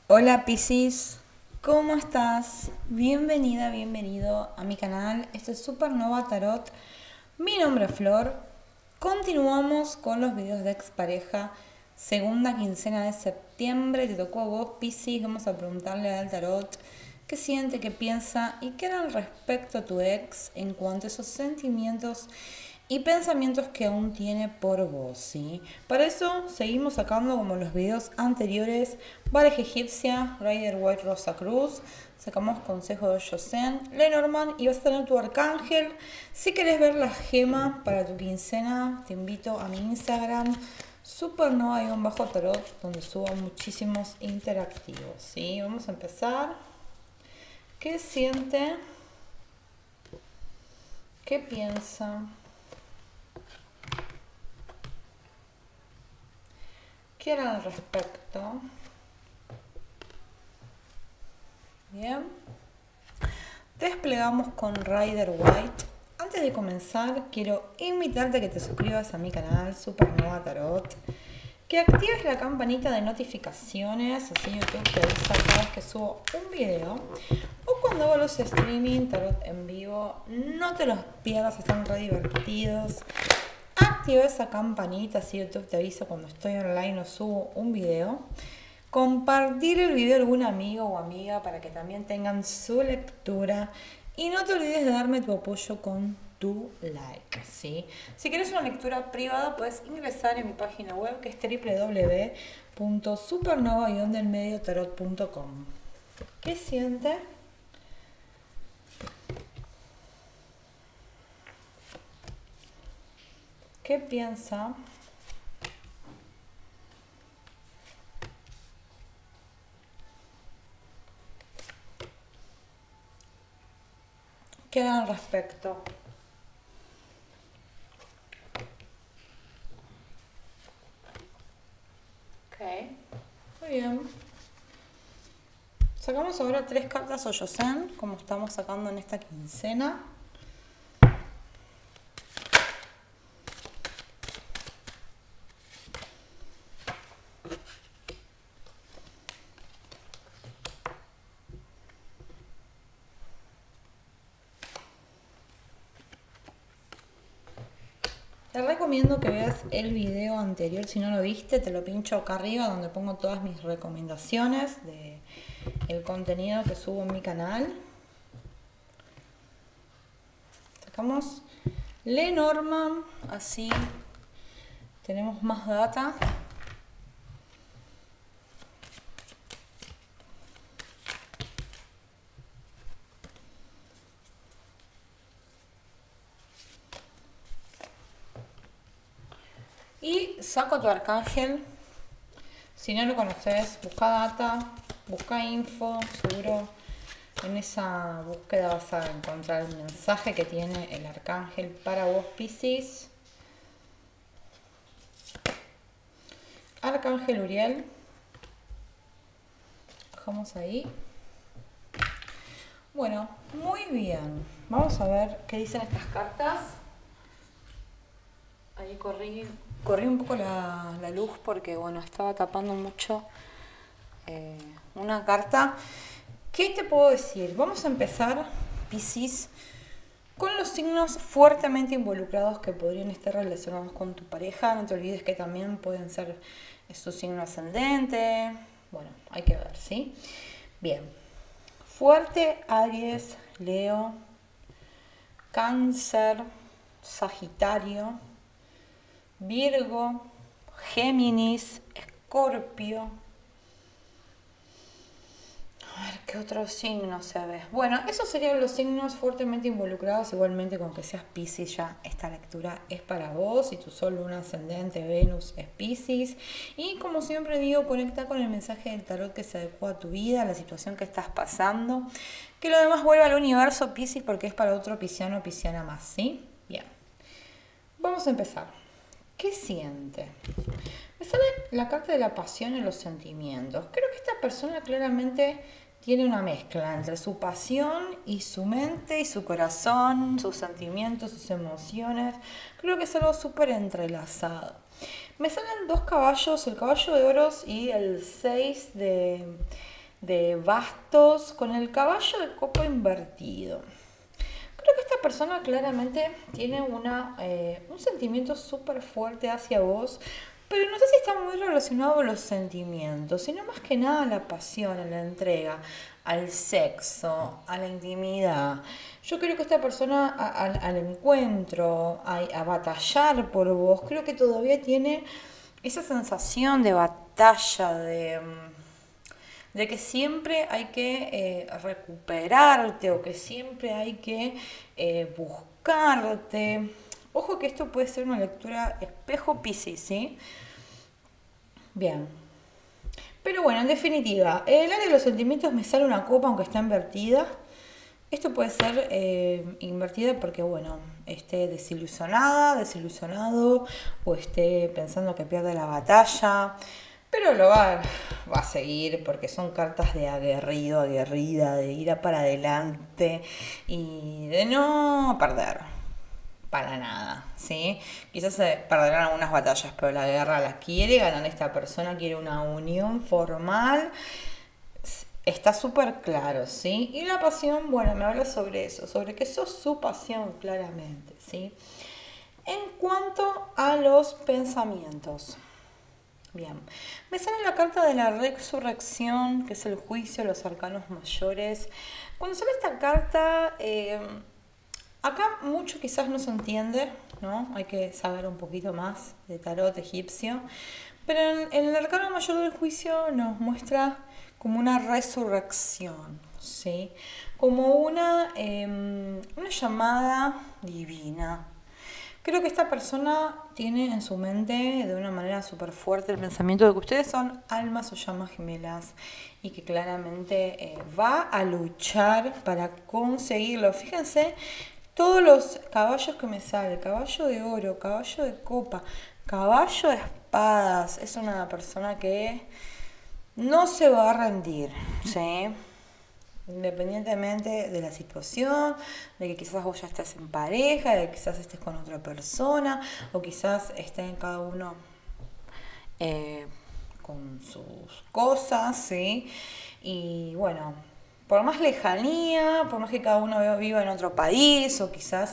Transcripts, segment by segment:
Hola Piscis, ¿cómo estás? Bienvenida, bienvenido a mi canal. Este es Supernova Tarot. Mi nombre es Flor. Continuamos con los videos de expareja. Segunda quincena de septiembre. Te tocó a vos, Piscis. Vamos a preguntarle al tarot qué siente, qué piensa y qué era al respecto a tu ex en cuanto a esos sentimientos y pensamientos que aún tiene por vos, ¿sí? Para eso seguimos sacando, como en los videos anteriores, Baraja Egipcia, Rider White Rosa Cruz, sacamos consejo de Josen, Lenormand y vas a tener tu arcángel. Si querés ver la gema para tu quincena, te invito a mi Instagram, supernova-tarot, donde subo muchísimos interactivos, ¿sí? Vamos a empezar. ¿Qué siente? ¿Qué piensa? ¿Qué era al respecto? Bien. Desplegamos con Rider White. Antes de comenzar, quiero invitarte a que te suscribas a mi canal Supernova Tarot, que actives la campanita de notificaciones, así YouTube te avisa cada vez que subo un video, o cuando hago los streaming tarot en vivo. No te los pierdas, están re divertidos. Activa esa campanita, así YouTube te avisa cuando estoy online o subo un video. Compartir el video a algún amigo o amiga para que también tengan su lectura. Y no te olvides de darme tu apoyo con tu like, ¿sí? Si quieres una lectura privada, puedes ingresar en mi página web, que es www.supernova-tarot.com. ¿Qué siente? ¿Qué piensa? ¿Qué hará al respecto? Ok, muy bien. Sacamos ahora 3 cartas Oyosen, como estamos sacando en esta quincena. Te recomiendo que veas el video anterior. Si no lo viste, te lo pincho acá arriba, donde pongo todas mis recomendaciones de el contenido que subo en mi canal. Sacamos Lenormand, así tenemos más data. Y saco tu arcángel. Si no lo conoces, busca data, busca info, seguro en esa búsqueda vas a encontrar el mensaje que tiene el arcángel para vos, Piscis. Arcángel Uriel. Dejamos ahí. Bueno, muy bien. Vamos a ver qué dicen estas cartas. Ahí corrí un poco la luz porque, bueno, estaba tapando mucho una carta. ¿Qué te puedo decir? Vamos a empezar, Piscis, con los signos fuertemente involucrados que podrían estar relacionados con tu pareja. No te olvides que también pueden ser su signo ascendente. Bueno, hay que ver, ¿sí? Bien. Fuerte, Aries, Leo, Cáncer, Sagitario, Virgo, Géminis, Escorpio. A ver, ¿qué otros signos se ve? Bueno, esos serían los signos fuertemente involucrados. Igualmente, con que seas Piscis, ya esta lectura es para vos. Y tu Sol, Luna, Ascendente, Venus es Piscis. Y como siempre digo, conecta con el mensaje del tarot que se adecua a tu vida, a la situación que estás pasando. Que lo demás vuelva al universo, Piscis, porque es para otro pisciano o pisciana más, ¿sí? Bien. Vamos a empezar. ¿Qué siente? Me sale la carta de la pasión y los sentimientos. Creo que esta persona claramente tiene una mezcla entre su pasión y su mente y su corazón, sus sentimientos, sus emociones. Creo que es algo súper entrelazado. Me salen 2 caballos, el caballo de oros y el 6 de de bastos con el caballo de copa invertido. Creo que esta persona claramente tiene un sentimiento súper fuerte hacia vos, pero no sé si está muy relacionado con los sentimientos, sino más que nada a la pasión, a la entrega, al sexo, a la intimidad. Yo creo que esta persona al encuentro, a batallar por vos, creo que todavía tiene esa sensación de batalla, de que siempre hay que recuperarte o que siempre hay que buscarte. Ojo que esto puede ser una lectura espejo Piscis, ¿sí? Bien. Pero bueno, en definitiva, el área de los sentimientos me sale una copa aunque está invertida. Esto puede ser invertida porque, bueno, esté desilusionada, desilusionado o esté pensando que pierde la batalla. Pero va a seguir porque son cartas de aguerrido, aguerrida, de ir para adelante y de no perder para nada, ¿sí? Quizás perderán algunas batallas, pero la guerra la quiere ganar esta persona, quiere una unión formal. Está súper claro, ¿sí? Y la pasión, bueno, me habla sobre eso, sobre que sos su pasión, claramente, ¿sí? En cuanto a los pensamientos, bien, me sale la carta de la resurrección, que es el juicio, los arcanos mayores. Cuando sale esta carta, acá mucho quizás no se entiende, ¿no? Hay que saber un poquito más de tarot egipcio. Pero en el arcano mayor del juicio nos muestra como una resurrección, ¿sí? Como una llamada divina. Creo que esta persona tiene en su mente de una manera súper fuerte el pensamiento de que ustedes son almas o llamas gemelas y que claramente va a luchar para conseguirlo. Fíjense todos los caballos que me sale: caballo de oro, caballo de copa, caballo de espadas. Es una persona que no se va a rendir, ¿sí? Independientemente de la situación, de que quizás vos ya estés en pareja, de que quizás estés con otra persona, o quizás estén cada uno con sus cosas, ¿sí? Y bueno, por más lejanía, por más que cada uno viva en otro país, o quizás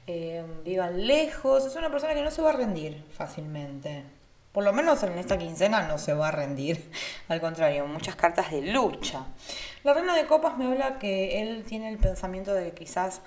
vivan lejos, es una persona que no se va a rendir fácilmente. Por lo menos en esta quincena no se va a rendir. Al contrario, muchas cartas de lucha. La reina de copas me habla que él tiene el pensamiento de que quizás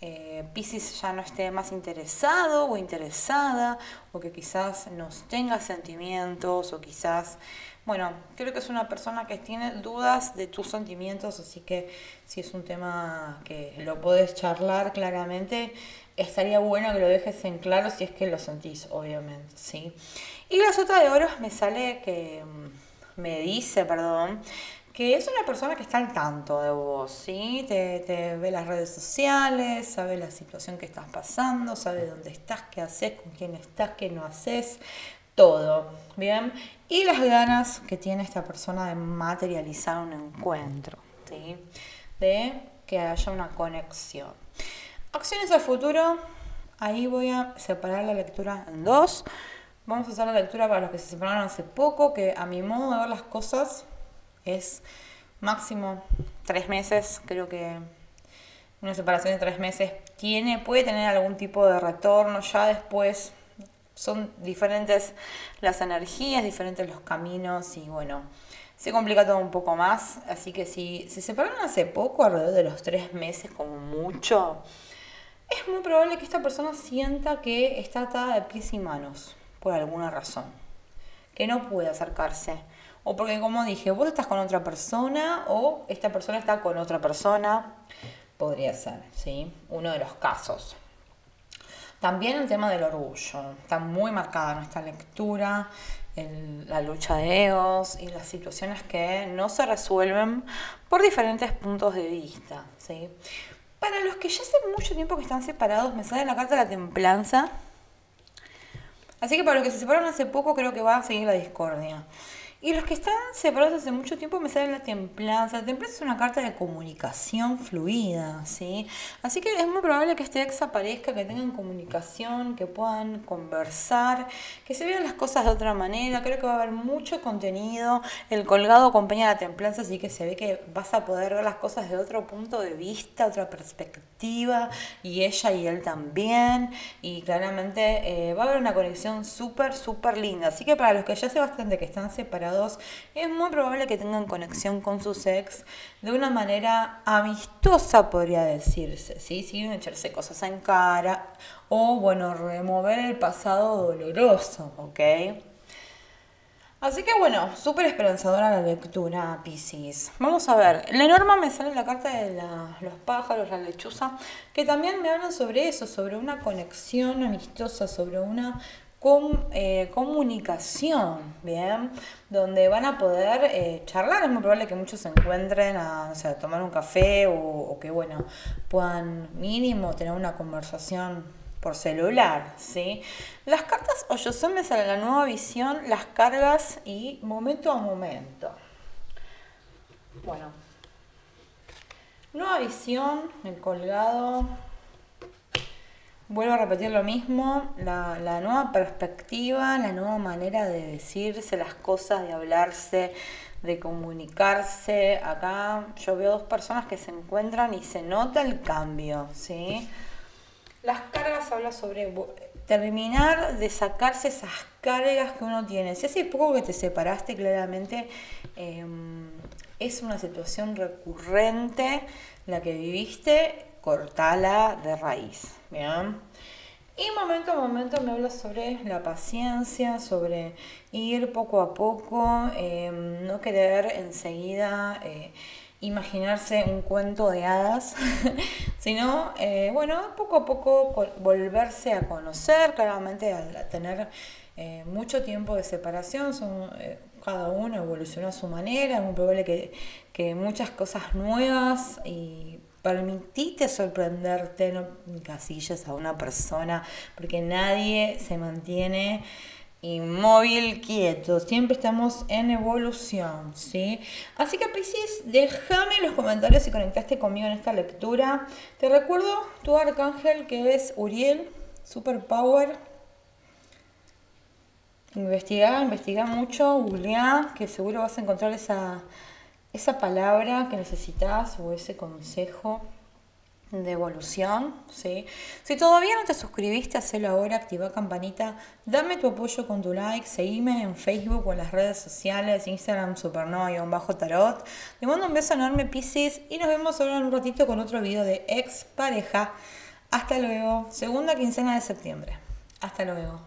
Piscis ya no esté más interesado o interesada, o que quizás no tenga sentimientos, o quizás, bueno, creo que es una persona que tiene dudas de tus sentimientos, así que si es un tema que lo podés charlar claramente, estaría bueno que lo dejes en claro si es que lo sentís, obviamente, ¿sí? Y la sota de oros me sale que, me dice, perdón, que es una persona que está al tanto de vos, ¿sí? Te ve las redes sociales, sabe la situación que estás pasando, sabe dónde estás, qué haces, con quién estás, qué no haces, todo, ¿bien? Y las ganas que tiene esta persona de materializar un encuentro, ¿sí? De que haya una conexión. Acciones al futuro, ahí voy a separar la lectura en dos. Vamos a hacer la lectura para los que se separaron hace poco, que a mi modo de ver las cosas es máximo 3 meses. Creo que una separación de 3 meses puede tener algún tipo de retorno. Ya después son diferentes las energías, diferentes los caminos y bueno, se complica todo un poco más. Así que si se separaron hace poco, alrededor de los 3 meses como mucho, es muy probable que esta persona sienta que está atada de pies y manos por alguna razón, que no puede acercarse, o porque, como dije, vos estás con otra persona o esta persona está con otra persona, podría ser, ¿sí? Uno de los casos. También el tema del orgullo está muy marcada en esta lectura, la lucha de egos y las situaciones que no se resuelven por diferentes puntos de vista, ¿sí? Para los que ya hace mucho tiempo que están separados, me sale la carta de la templanza. Así que para los que se separaron hace poco, creo que va a seguir la discordia. Y los que están separados hace mucho tiempo me sale la templanza. La templanza es una carta de comunicación fluida, ¿sí? Así que es muy probable que este ex aparezca, que tengan comunicación, que puedan conversar, que se vean las cosas de otra manera. Creo que va a haber mucho contenido. El colgado acompaña a la templanza, así que se ve que vas a poder ver las cosas de otro punto de vista, otra perspectiva, y ella y él también. Y claramente va a haber una conexión súper linda. Así que para los que ya sé bastante que están separados, es muy probable que tengan conexión con sus ex de una manera amistosa, podría decirse, ¿sí? Sin echarse cosas en cara o, bueno, remover el pasado doloroso, ¿ok? Así que bueno, súper esperanzadora la lectura, Piscis. Vamos a ver, en la norma me sale la carta de los pájaros, la lechuza, que también me hablan sobre eso, sobre una conexión amistosa, sobre una comunicación, ¿bien? Donde van a poder charlar. Es muy probable que muchos se encuentren a, o sea, tomar un café o que, bueno, puedan mínimo tener una conversación por celular, ¿sí? Las cartas Oyosón me salen la nueva visión, las cargas y momento a momento. Bueno, nueva visión, el colgado. Vuelvo a repetir lo mismo, la nueva perspectiva, la nueva manera de decirse las cosas, de hablarse, de comunicarse. Acá yo veo dos personas que se encuentran y se nota el cambio, ¿sí? Las cargas habla sobre terminar de sacarse esas cargas que uno tiene. Si hace poco que te separaste, claramente es una situación recurrente la que viviste, cortala de raíz, ¿bien? Y momento a momento me habla sobre la paciencia, sobre ir poco a poco, no querer enseguida imaginarse un cuento de hadas, sino, bueno, poco a poco volverse a conocer. Claramente al tener mucho tiempo de separación, cada uno evoluciona a su manera. Es muy probable que muchas cosas nuevas y permitite sorprenderte, no encasilles a una persona, porque nadie se mantiene inmóvil, quieto, siempre estamos en evolución, ¿sí? Así que Piscis, déjame en los comentarios si conectaste conmigo en esta lectura. Te recuerdo tu arcángel, que es Uriel, Superpower. Investiga mucho, googlea, que seguro vas a encontrar esa palabra que necesitas o ese consejo de evolución, ¿sí? Si todavía no te suscribiste, hacelo ahora, activa campanita, dame tu apoyo con tu like, seguime en Facebook o en las redes sociales, Instagram supernova_tarot. Te mando un beso enorme, Piscis, y nos vemos ahora en un ratito con otro video de ex pareja. Hasta luego, segunda quincena de septiembre. Hasta luego.